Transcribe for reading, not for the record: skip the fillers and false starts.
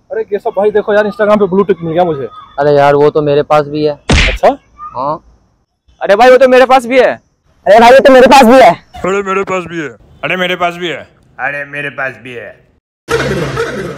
अरे केशव भाई देखो यार, इंस्टाग्राम पे ब्लू टिक मिल गया मुझे। अरे यार वो तो मेरे पास भी है। अच्छा? हाँ। अरे भाई वो तो मेरे पास भी है। अरे भाई वो तो मेरे पास भी है। अरे मेरे पास भी है। अरे मेरे पास भी है। अरे मेरे पास भी है।